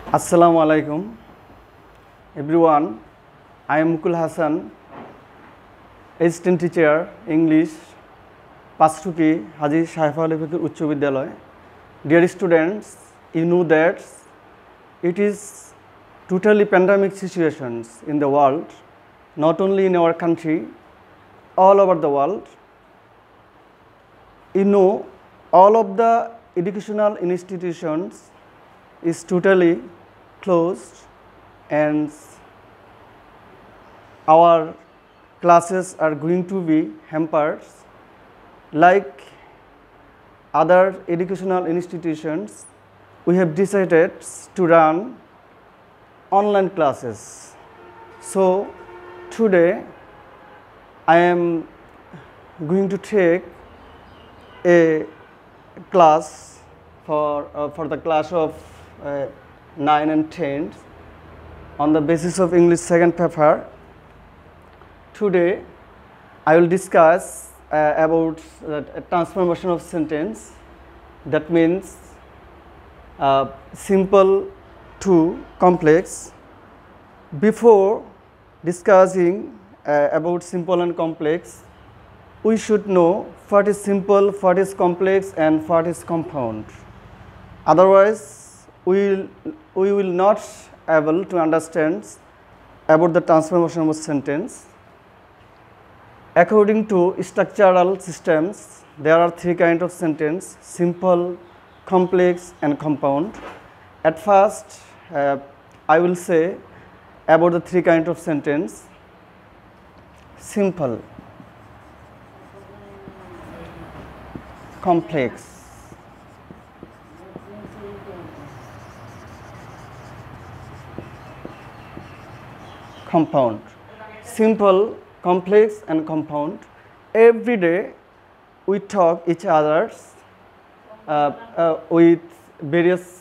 Assalamu alaikum everyone. I am Mukul Hassan, assistant teacher English, Pastuki Haji Shaifa Levitur Uccho Vidyalaya. Dear students, you know that it is totally pandemic situations in the world, not only in our country, all over the world. You know, all of the educational institutions is totally closed and our classes are going to be hampered like other educational institutions. We have decided to run online classes. So today I am going to take a class for the class of 9 and 10 on the basis of English second paper. Today I will discuss about a transformation of sentence, that means simple to complex. Before discussing about simple and complex, we should know what is simple, what is complex and what is compound. Otherwise, we will not able to understand about the transformation of sentence. According to structural systems, there are three kinds of sentence: simple, complex and compound. At first, I will say about the three kinds of sentence. Simple, complex, compound. Simple, complex and compound. Every day we talk each others with various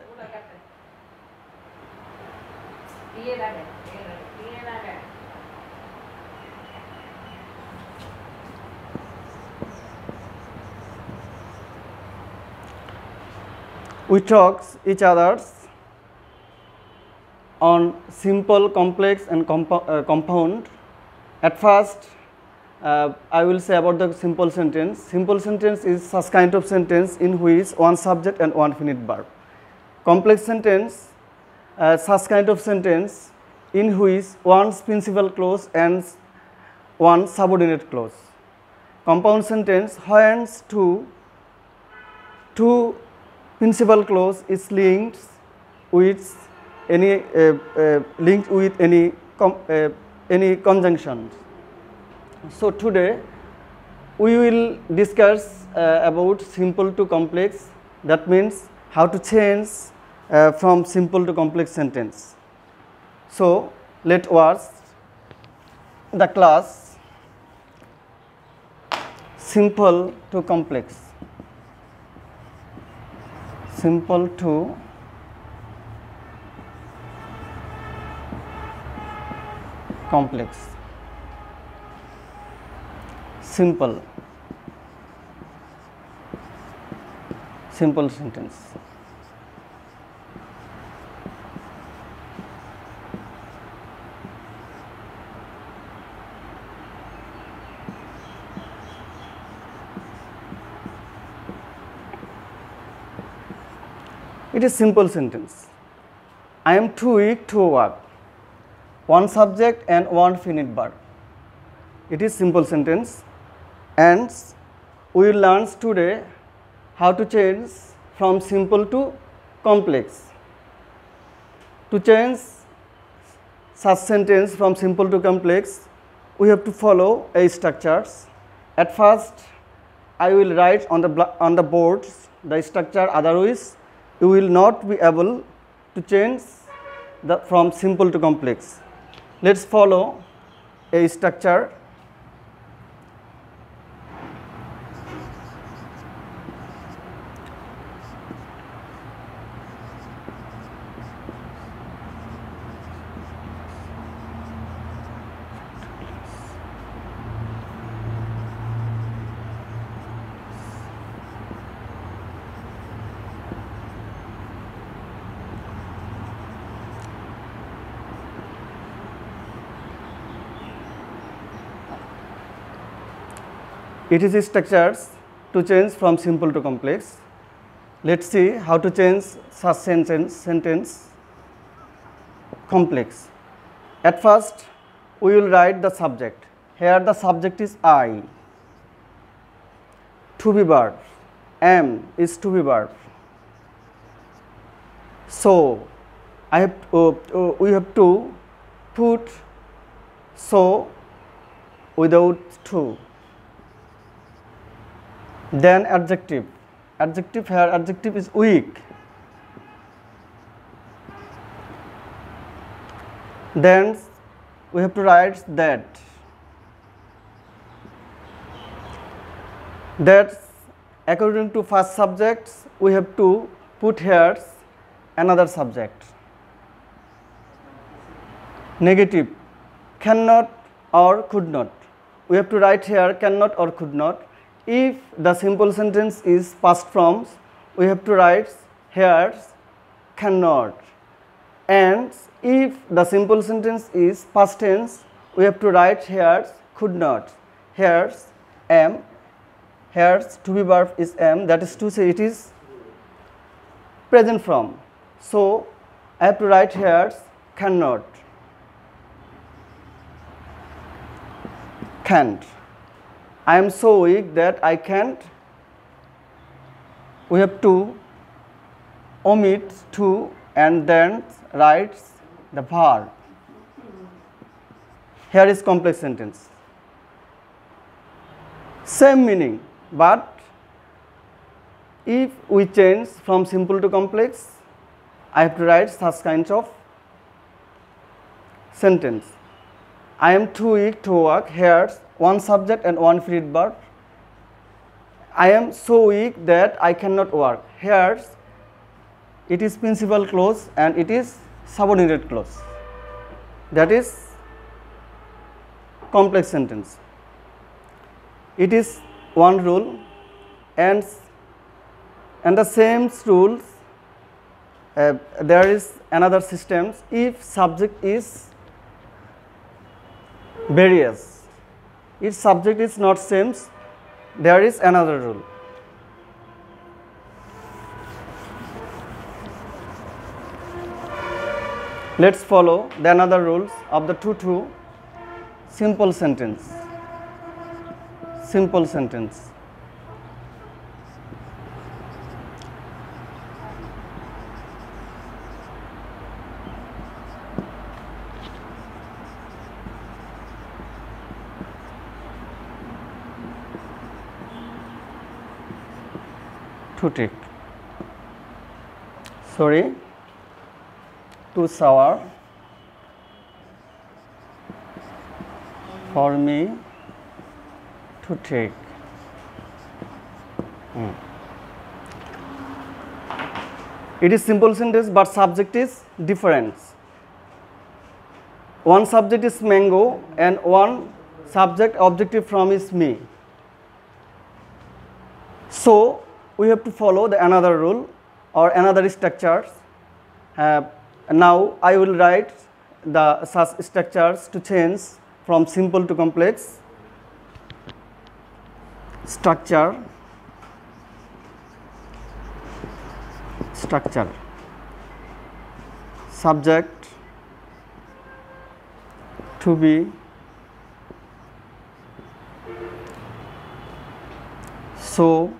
on simple, complex and compound. At first, I will say about the simple sentence. Simple sentence is such kind of sentence in which one subject and one finite verb. Complex sentence, such kind of sentence in which one principal clause and one subordinate clause. Compound sentence when two principal clause is linked with any conjunction. So today we will discuss about simple to complex, that means how to change from simple to complex sentence. So let's watch the class simple to complex. Simple to complex. Simple sentence. It is simple sentence. I am too weak to work. One subject and one finite verb. It is simple sentence, and we will learn today how to change from simple to complex. To change such sentence from simple to complex, we have to follow a structures. At first, I will write on the boards the structure, otherwise you will not be able to change from simple to complex. Let's follow a structure. It is structures to change from simple to complex. Let's see how to change such sentence complex. At first, we will write the subject. Here the subject is I. To be verb. Am is to be verb. So, we have to put so without to. Then adjective. Adjective here, adjective is weak. Then we have to write that. That's according to first subject, we have to put here another subject. Negative, cannot or could not. We have to write here cannot or could not. If the simple sentence is past forms, we have to write here cannot. And if the simple sentence is past tense, we have to write here could not. Here am, here to be verb is am, that is to say it is present form. So I have to write here cannot. Can't. I am so weak that I can't. We have to omit to and then write the verb. Here is complex sentence. Same meaning, but if we change from simple to complex, I have to write such kinds of sentence. I am too weak to work. Here one subject and one finite verb. I am so weak that I cannot work. Here it is principal clause and it is subordinate clause. That is complex sentence. It is one rule, and the same rules there is another system. If subject is various, if subject is not same, there is another rule. Let's follow the another rules of the to simple sentence. Simple sentence. To take. Sorry. To shower. For me to take. It is simple sentence, but subject is different. One subject is mango and one subject objective from is me. So we have to follow the another rule or another structures. Now I will write the such structures to change from simple to complex. Structure, subject, to be, so,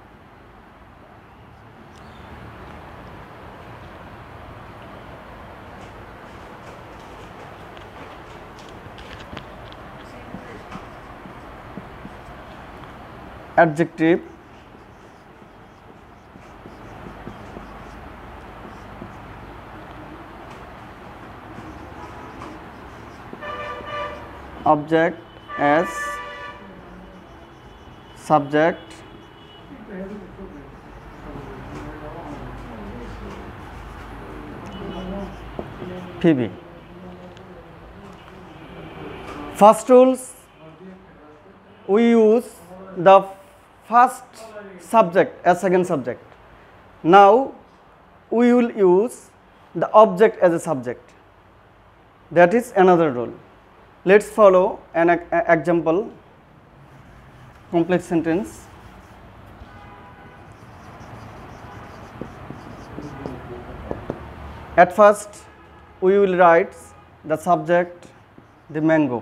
adjective, object as subject, PB. First rules, we use the first subject as second subject. Now we will use the object as a subject. That is another rule. Let's follow an example. complex sentence. At first, we will write the subject, the mango,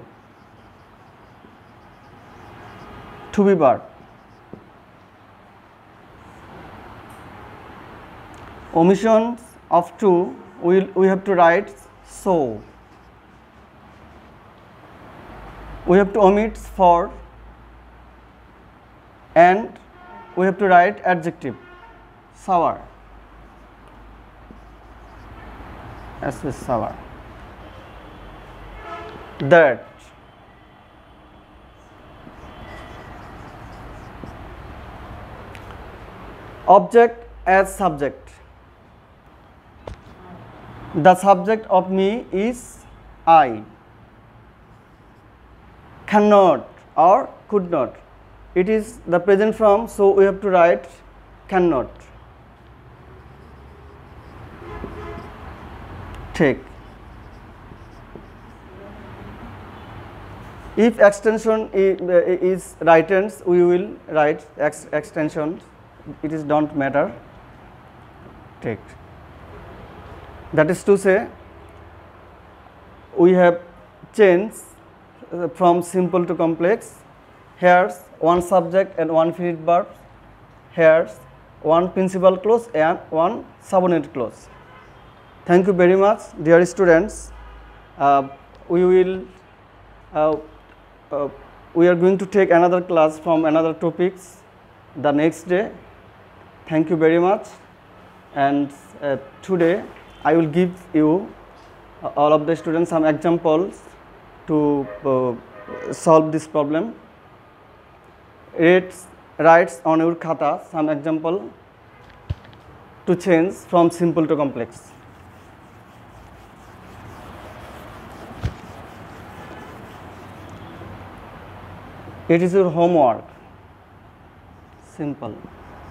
to be verb. Omissions of to, we have to write so. We have to omit for, and we have to write adjective, sour. As with sour. That. Object as subject. The subject of me is I. Cannot or could not. It is the present form, so we have to write cannot. Take. If extension is right hands, we will write extension. It is don't matter. Take. That is to say, we have changed from simple to complex. Here's one subject and one finite verb. Here's one principal clause and one subordinate clause. Thank you very much, dear students. We are going to take another class from another topics the next day. Thank you very much. And today I will give you all of the students some examples to solve this problem. Writes on your khata some example to change from simple to complex. It is your homework. Simple.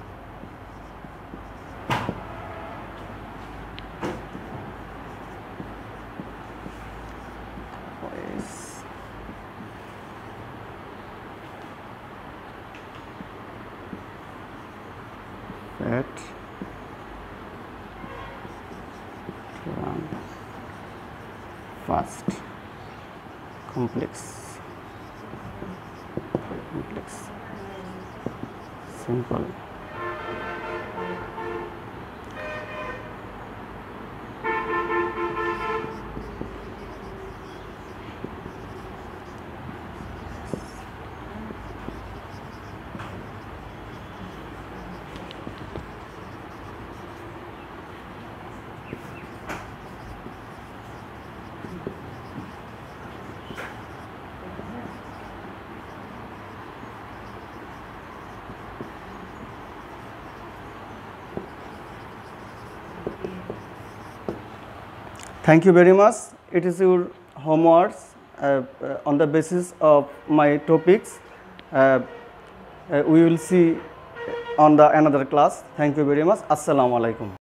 Fast, complex, simple. Thank you very much. It is your homework on the basis of my topics. We will see on the another class. Thank you very much. Assalamu alaikum.